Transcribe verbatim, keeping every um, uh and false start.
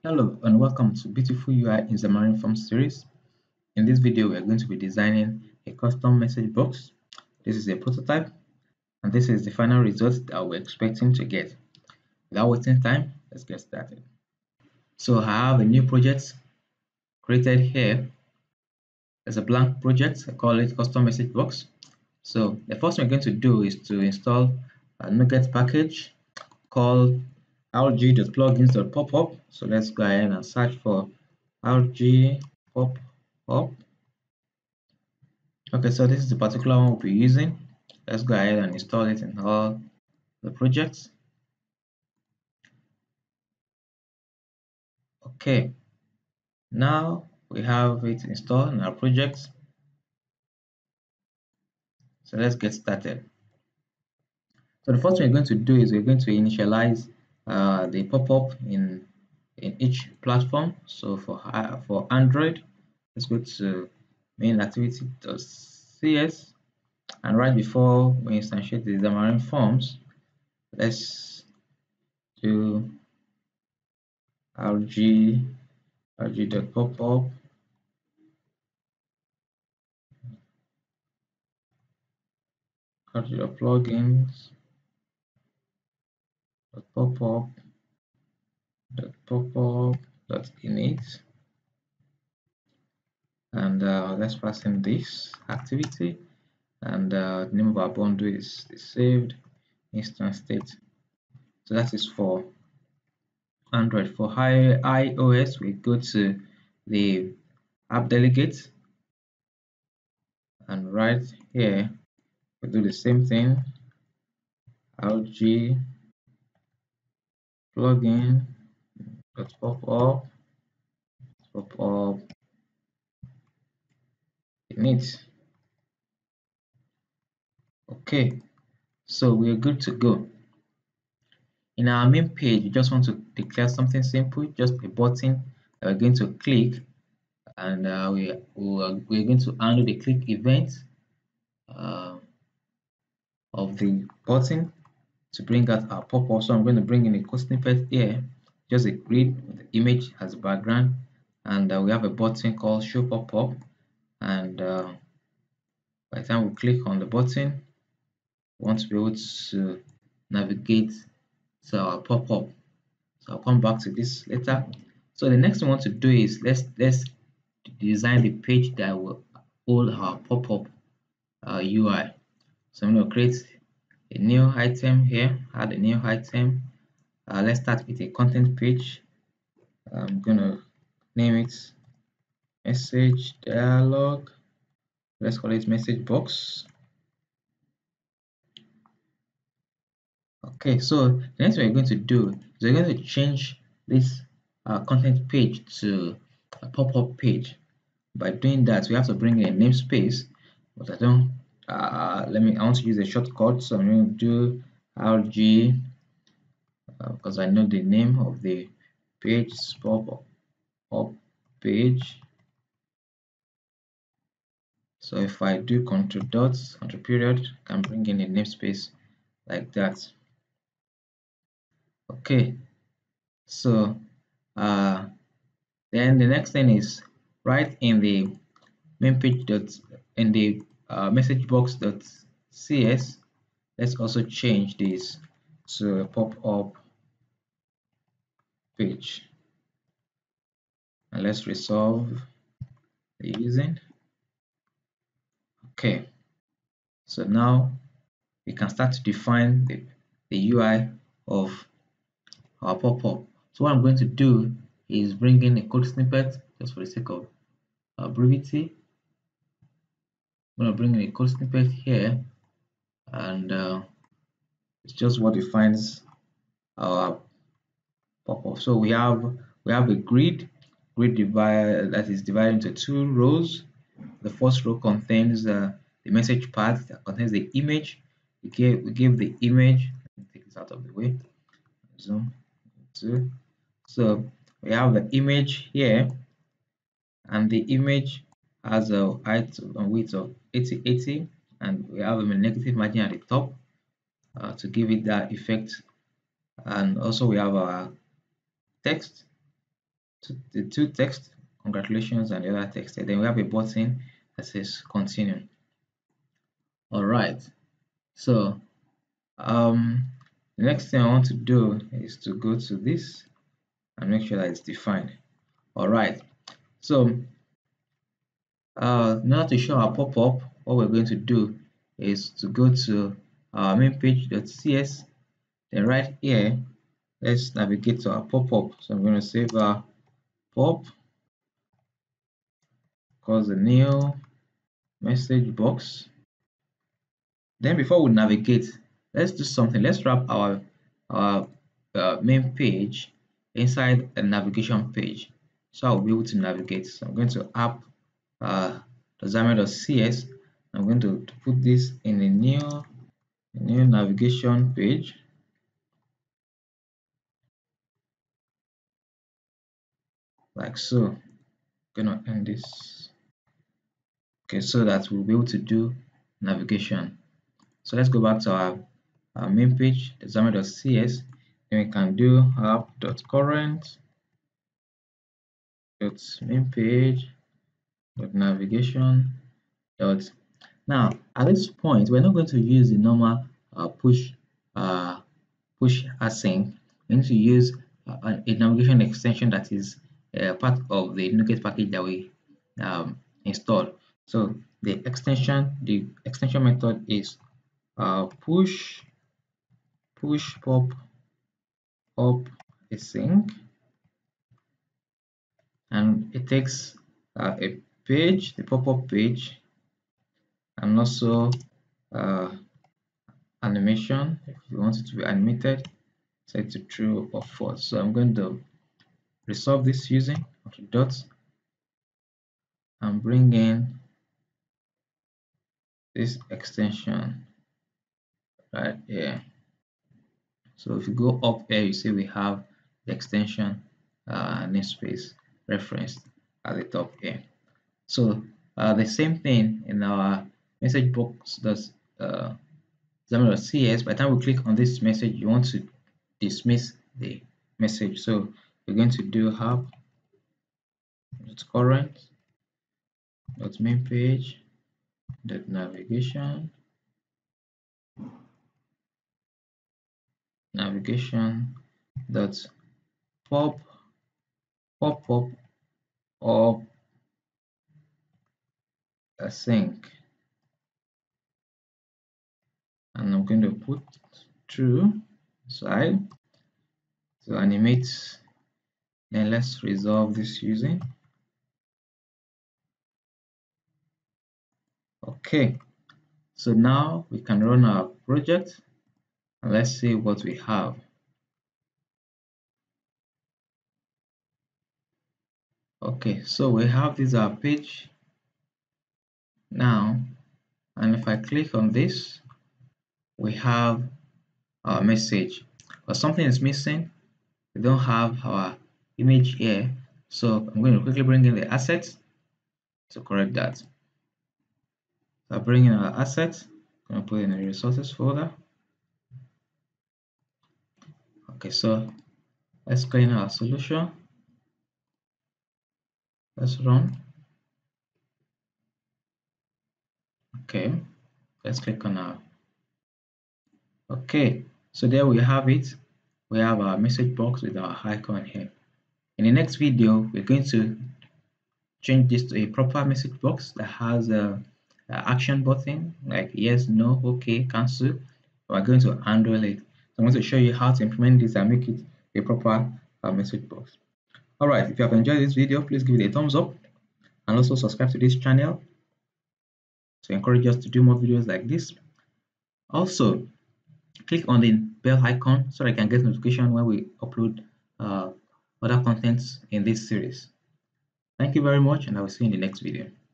Hello and welcome to Beautiful U I in Xamarin Forms series. In this video, we are going to be designing a custom message box. This is a prototype and this is the final result that we're expecting to get. Without wasting time, let's get started. So I have a new project created here. There's a blank project. I call it custom message box. So the first thing we're going to do is to install a NuGet package called rg.plugins.popup. So let's go ahead and search for rg popup. Okay, so this is the particular one we'll be using. Let's go ahead and install it in all the projects. Okay, now we have it installed in our project. So let's get started. So the first thing we're going to do is we're going to initialize uh, the pop-up in in each platform. So for uh, for Android, let's go to main activity.cs, and right before we instantiate the Xamarin Forms, let's do rg rg.popup rg.plugins popup popup init, and uh, let's pass in this activity, and uh, the name of our bundle is, is saved instance state. So that is for Android. For high iOS, we go to the app delegate, and right here we do the same thing, rg plugin dot popup popup init. Okay, so we're good to go. In our main page, we just want to declare something simple, just a button that we're going to click, and uh, we, we're, we're going to handle the click event uh, of the button to bring out our pop-up. So I'm going to bring in a code snippet here, just a grid with the image as a background, and uh, we have a button called show pop-up, and uh, by the time we click on the button, we want to be able to navigate to our pop-up. So I'll come back to this later. So the next thing we want to do is let's let's design the page that will hold our pop-up uh, U I. So I'm going to create a new item here, add a new item. Uh, let's start with a content page. I'm going to name it message dialog. Let's call it message box. Okay, so the next thing we're going to do is we're going to change this uh, content page to a pop-up page. By doing that, we have to bring in a namespace, but I don't uh, let me I want to use a shortcut, so I'm going to do rg uh, because I know the name of the page is pop up page. So if I do control dots, control period, I can bring in a namespace like that. Okay, so uh, then the next thing is right in the main page dot in the uh, message box dot cs. Let's also change this to a pop-up page, and let's resolve the using. Okay, so now we can start to define the, the U I of our pop-up. So what I'm going to do is bring in a code snippet just for the sake of uh, brevity. I'm going to bring in a code snippet here, and uh, it's just what defines our pop-up. So we have we have a grid grid divide that is divided into two rows. The first row contains uh, the message part that contains the image. We give we give the image. Let me take this out of the way. Zoom two. So we have the image here, and the image has a height and width of eighty eighty, and we have a negative margin at the top uh, to give it that effect. And also we have our text. the two text, congratulations, and the other text. And then we have a button that says continue. All right. So um, the next thing I want to do is to go to this and make sure that it's defined. All right. So uh, in order to show our pop-up, what we're going to do is to go to our main page.cs. Then right here, let's navigate to our pop-up. So I'm going to save our pop, cause a new message box. Then before we navigate, let's do something. Let's wrap our our uh, main page inside a navigation page, so I'll be able to navigate. So I'm going to app uh, xamarin.cs. I'm going to, to put this in a new a new navigation page. Like so. I'm gonna end this. Okay, so that we'll be able to do navigation. So let's go back to our, our main page, the xamarin.cs. Then we can do app.current dot main page dot navigation dot. Now at this point, we're not going to use the normal uh, push uh, push async. We need to use uh, a navigation extension that is uh, part of the NuGet package that we um, installed. So the extension, the extension method is uh, push push pop up async, and it takes uh, a page, the pop-up page, and also uh, animation. If you want it to be animated, set to true or false. So I'm going to resolve this using dots and bring in this extension right here. So if you go up here, you see we have the extension uh, namespace referenced at the top here. So uh, the same thing in our message box does uh, xamarin.cs. By the time we click on this message, you want to dismiss the message. So we're going to do app current dot main page dot navigation navigation dot pop pop up up async, and I'm going to put true side to animate. Then let's resolve this using. Okay, so now we can run our project and let's see what we have. Okay, so we have this our page now, and if I click on this, we have our message, but something is missing. We don't have our image here, so I'm going to quickly bring in the assets to correct that. So I bring in our assets. I'm going to put in the resources folder. Okay, so let's clean our solution. Let's run. Okay, let's click on our. Okay, so there we have it. We have our message box with our icon here. In the next video, we're going to change this to a proper message box that has a, a action button like yes, no, okay, cancel. We're going to handle it. So I'm going to show you how to implement this and make it a proper uh, message box. All right, if you have enjoyed this video, please give it a thumbs up and also subscribe to this channel to encourage us to do more videos like this. Also, click on the bell icon so that you can get notification when we upload uh, other contents in this series. Thank you very much, and I will see you in the next video.